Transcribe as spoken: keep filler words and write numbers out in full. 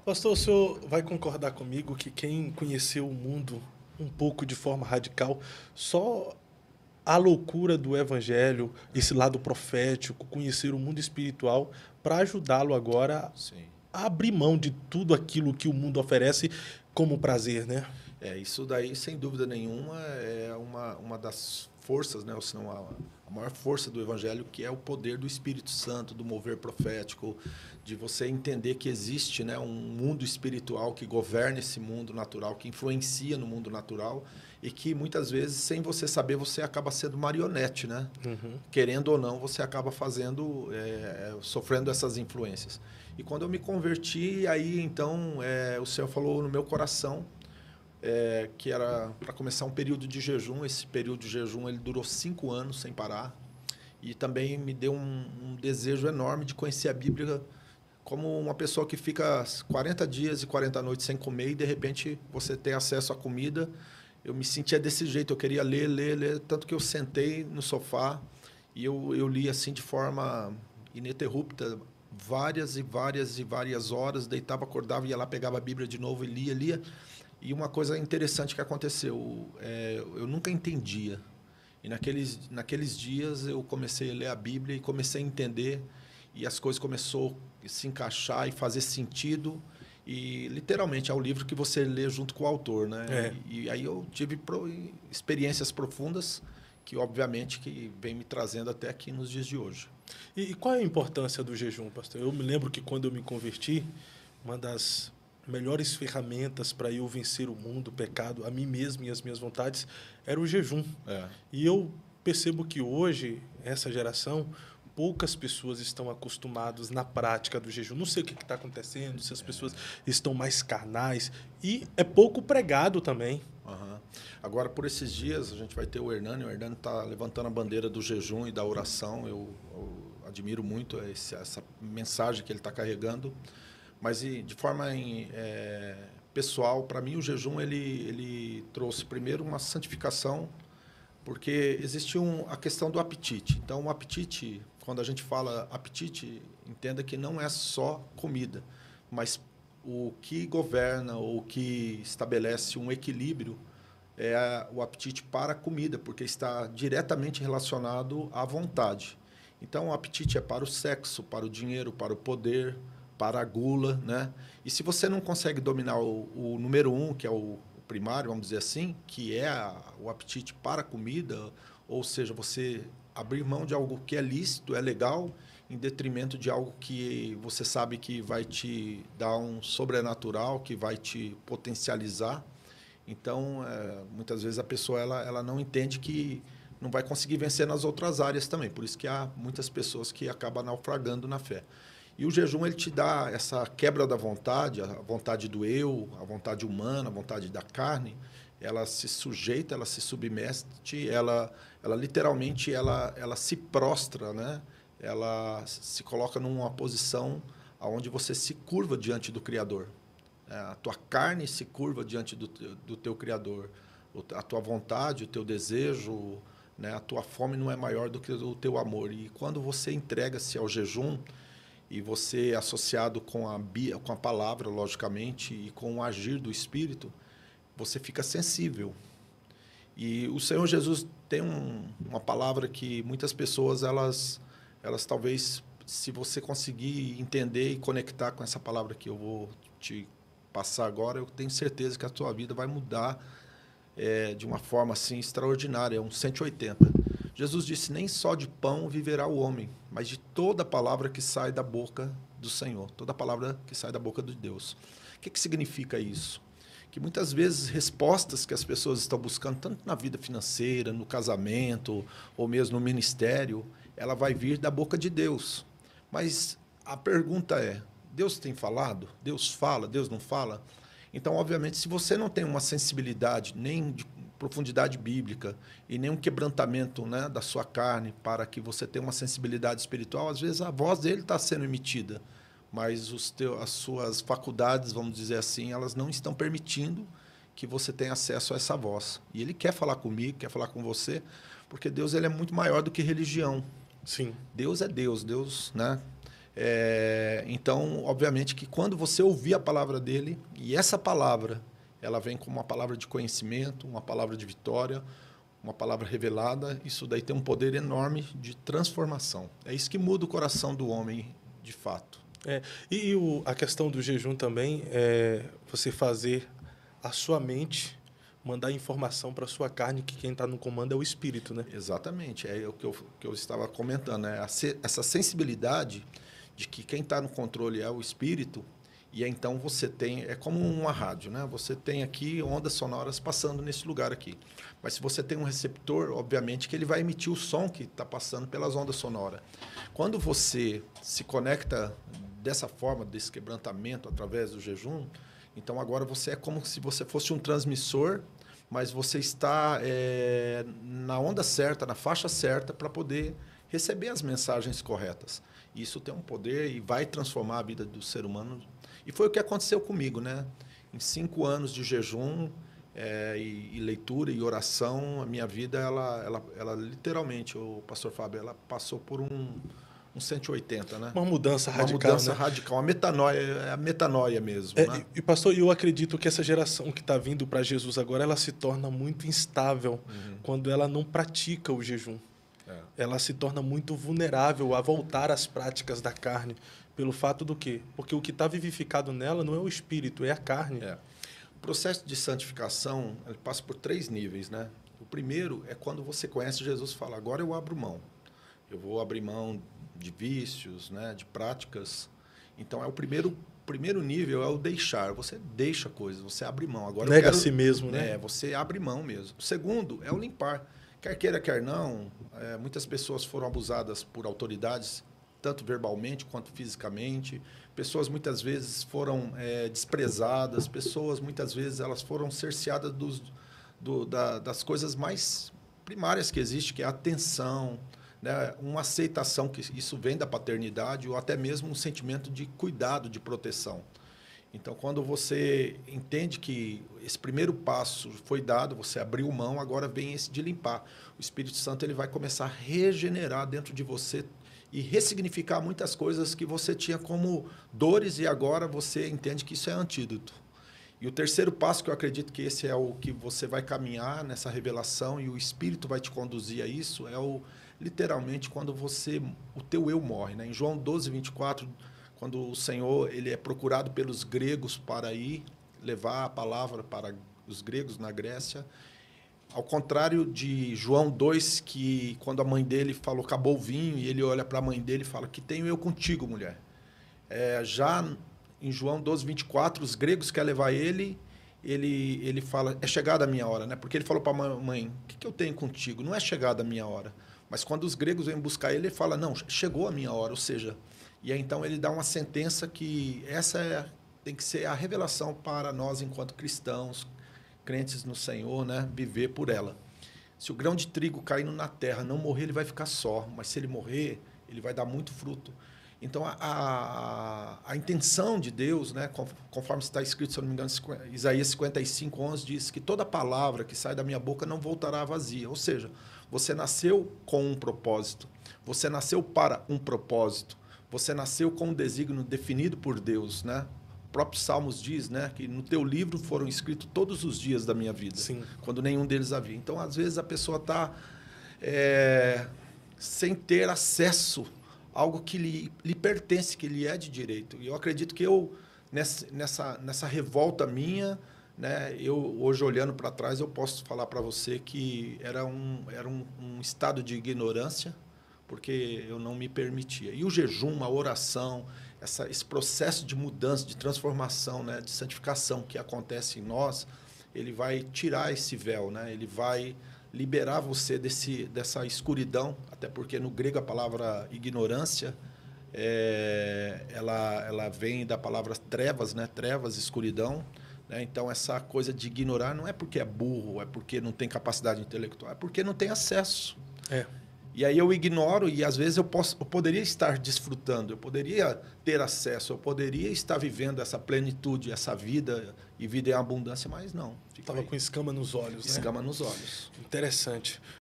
Pastor, o senhor vai concordar comigo que quem conheceu o mundo um pouco de forma radical, só a loucura do evangelho, esse lado profético, conhecer o mundo espiritual, para ajudá-lo agora Sim. a abrir mão de tudo aquilo que o mundo oferece como prazer, né? É, isso daí, sem dúvida nenhuma, é uma, uma das forças, né? Ou senão a, a maior força do Evangelho, que é o poder do Espírito Santo, do mover profético, de você entender que existe, né, um mundo espiritual que governa esse mundo natural, que influencia no mundo natural e que, muitas vezes, sem você saber, você acaba sendo marionete, né? Uhum. Querendo ou não, você acaba fazendo, é, sofrendo essas influências. E quando eu me converti, aí, então, é, o Senhor falou no meu coração, É, que era para começar um período de jejum. Esse período de jejum ele durou cinco anos sem parar. E também me deu um, um desejo enorme de conhecer a Bíblia como uma pessoa que fica quarenta dias e quarenta noites sem comer e, de repente, você tem acesso à comida. Eu me sentia desse jeito, eu queria ler, ler, ler. Tanto que eu sentei no sofá e eu, eu li assim de forma ininterrupta, várias e várias e várias horas. Deitava, acordava, ia lá, pegava a Bíblia de novo e lia, lia. E uma coisa interessante que aconteceu, é, eu nunca entendia. E naqueles, naqueles dias eu comecei a ler a Bíblia e comecei a entender, e as coisas começaram a se encaixar e fazer sentido. E literalmente é o livro que você lê junto com o autor, né? É. E, e aí eu tive pro, experiências profundas que, obviamente, que vem me trazendo até aqui nos dias de hoje. E, e qual é a importância do jejum, pastor? Eu me lembro que quando eu me converti, uma das melhores ferramentas para eu vencer o mundo, o pecado, a mim mesmo e as minhas vontades, era o jejum. É. E eu percebo que hoje, essa geração, poucas pessoas estão acostumadas na prática do jejum. Não sei o que está acontecendo, se as pessoas estão mais carnais. E é pouco pregado também. Uhum. Agora, por esses dias, a gente vai ter o Hernani. O Hernani está levantando a bandeira do jejum e da oração. Eu, eu admiro muito esse, essa mensagem que ele está carregando. Mas, de forma em, é, pessoal, para mim, o jejum ele, ele trouxe, primeiro, uma santificação, porque existe um, a questão do apetite. Então, o apetite, quando a gente fala apetite, entenda que não é só comida, mas o que governa ou o que estabelece um equilíbrio é o apetite para a comida, porque está diretamente relacionado à vontade. Então, o apetite é para o sexo, para o dinheiro, para o poder, para a gula, né? E se você não consegue dominar o, o número um, que é o primário, vamos dizer assim, que é a, o apetite para a comida, ou seja, você abrir mão de algo que é lícito, é legal, em detrimento de algo que você sabe que vai te dar um sobrenatural, que vai te potencializar. Então, é, muitas vezes a pessoa ela, ela não entende que não vai conseguir vencer nas outras áreas também. Por isso que há muitas pessoas que acabam naufragando na fé. E o jejum ele te dá essa quebra da vontade, a vontade do eu, a vontade humana, a vontade da carne. Ela se sujeita, ela se submete, ela, ela literalmente ela, ela se prostra, né? Ela se coloca numa posição onde você se curva diante do Criador. A tua carne se curva diante do, do teu Criador. A tua vontade, o teu desejo, né? A tua fome não é maior do que o teu amor. E quando você entrega-se ao jejum, e você, associado com a, com a palavra, logicamente, e com o agir do Espírito, você fica sensível. E o Senhor Jesus tem um, uma palavra que muitas pessoas, elas, elas talvez, se você conseguir entender e conectar com essa palavra que eu vou te passar agora, eu tenho certeza que a tua vida vai mudar é, de uma forma assim extraordinária, é um cento e oitenta. Jesus disse, nem só de pão viverá o homem, mas de toda palavra que sai da boca do Senhor, toda palavra que sai da boca de Deus. O que, que significa isso? Que muitas vezes respostas que as pessoas estão buscando, tanto na vida financeira, no casamento, ou mesmo no ministério, ela vai vir da boca de Deus. Mas a pergunta é, Deus tem falado? Deus fala? Deus não fala? Então, obviamente, se você não tem uma sensibilidade nem de profundidade bíblica e nenhum quebrantamento, né, da sua carne para que você tenha uma sensibilidade espiritual, às vezes a voz dele está sendo emitida, mas os teu, as suas faculdades, vamos dizer assim, elas não estão permitindo que você tenha acesso a essa voz. E ele quer falar comigo, quer falar com você, porque Deus ele é muito maior do que religião. Sim. Deus é Deus, Deus, né? É, então, obviamente que quando você ouvir a palavra dele, e essa palavra, ela vem como uma palavra de conhecimento, uma palavra de vitória, uma palavra revelada, isso daí tem um poder enorme de transformação. É isso que muda o coração do homem, de fato. É, e o, a questão do jejum também é você fazer a sua mente mandar informação para a sua carne, que quem está no comando é o espírito, né? Exatamente, é o que eu, que eu estava comentando, né? Essa sensibilidade de que quem está no controle é o espírito, e então você tem, é como uma rádio, né? Você tem aqui ondas sonoras passando nesse lugar aqui. Mas se você tem um receptor, obviamente que ele vai emitir o som que está passando pelas ondas sonoras. Quando você se conecta dessa forma, desse quebrantamento através do jejum, então agora você é como se você fosse um transmissor, mas você está é, na onda certa, na faixa certa, para poder receber as mensagens corretas. Isso tem um poder e vai transformar a vida do ser humano. E foi o que aconteceu comigo, né? Em cinco anos de jejum é, e, e leitura e oração, a minha vida, ela, ela, ela literalmente, o pastor Fábio, ela passou por um, um cento e oitenta, né? Uma mudança radical. Uma mudança né? radical, uma metanoia, é a metanoia mesmo. É, né? E, pastor, eu acredito que essa geração que está vindo para Jesus agora, ela se torna muito instável uhum. quando ela não pratica o jejum. É. Ela se torna muito vulnerável a voltar às práticas da carne. Pelo fato do quê? Porque o que está vivificado nela não é o espírito, é a carne. É. O processo de santificação ele passa por três níveis, né? O primeiro é quando você conhece Jesus e fala, agora eu abro mão. Eu vou abrir mão de vícios, né? De práticas. Então, é o primeiro, primeiro nível é o deixar. Você deixa coisas, você abre mão. Agora Nega eu quero, a si mesmo, né? É, você abre mão mesmo. O segundo é o limpar. Quer queira, quer não, é, muitas pessoas foram abusadas por autoridades, tanto verbalmente quanto fisicamente. Pessoas muitas vezes foram é, desprezadas, pessoas muitas vezes elas foram cerceadas dos, do, da, das coisas mais primárias que existe, que é a atenção, né? Uma aceitação, que isso vem da paternidade, ou até mesmo um sentimento de cuidado, de proteção. Então, quando você entende que esse primeiro passo foi dado, você abriu mão, agora vem esse de limpar. O Espírito Santo ele vai começar a regenerar dentro de você e ressignificar muitas coisas que você tinha como dores e agora você entende que isso é antídoto. E o terceiro passo, que eu acredito que esse é o que você vai caminhar nessa revelação e o Espírito vai te conduzir a isso, é o literalmente quando você o teu eu morre, né? Em João doze, vinte e quatro, quando o Senhor ele é procurado pelos gregos para ir levar a palavra para os gregos na Grécia, ao contrário de João dois, que quando a mãe dele falou, acabou o vinho, e ele olha para a mãe dele e fala, que tenho eu contigo, mulher. É, já em João doze, vinte e quatro, os gregos querem levar ele, ele, ele fala, é chegada a minha hora, né? Porque ele falou para a mãe, o que, que eu tenho contigo? Não é chegada a minha hora. Mas quando os gregos vêm buscar ele, ele fala, não, chegou a minha hora, ou seja... E aí, então, ele dá uma sentença que essa é, tem que ser a revelação para nós, enquanto cristãos, crentes no Senhor, né? Viver por ela. Se o grão de trigo caindo na terra não morrer, ele vai ficar só. Mas se ele morrer, ele vai dar muito fruto. Então, a, a, a intenção de Deus, né? Conforme está escrito, se eu não me engano, Isaías cinquenta e cinco, onze, diz que toda palavra que sai da minha boca não voltará vazia. Ou seja, você nasceu com um propósito. Você nasceu para um propósito. Você nasceu com um desígnio definido por Deus, né? O próprio Salmos diz, né, que no teu livro foram escritos todos os dias da minha vida, Sim. quando nenhum deles havia. Então, às vezes, a pessoa está é, sem ter acesso a algo que lhe, lhe pertence, que lhe é de direito. E eu acredito que eu, nessa, nessa, nessa revolta minha, né, eu, hoje, olhando para trás, eu posso falar para você que era um, era um, um estado de ignorância, porque eu não me permitia. E o jejum, a oração, essa, esse processo de mudança, de transformação, né, de santificação que acontece em nós, ele vai tirar esse véu, né? Ele vai liberar você desse, dessa escuridão, até porque no grego a palavra ignorância, é, ela, ela vem da palavra trevas, né? Trevas, escuridão. Né? Então, essa coisa de ignorar não é porque é burro, é porque não tem capacidade intelectual, é porque não tem acesso. É. E aí eu ignoro e, às vezes, eu, posso, eu poderia estar desfrutando, eu poderia ter acesso, eu poderia estar vivendo essa plenitude, essa vida e vida em abundância, mas não. Estava com escama nos olhos, Escama né? nos olhos. Interessante.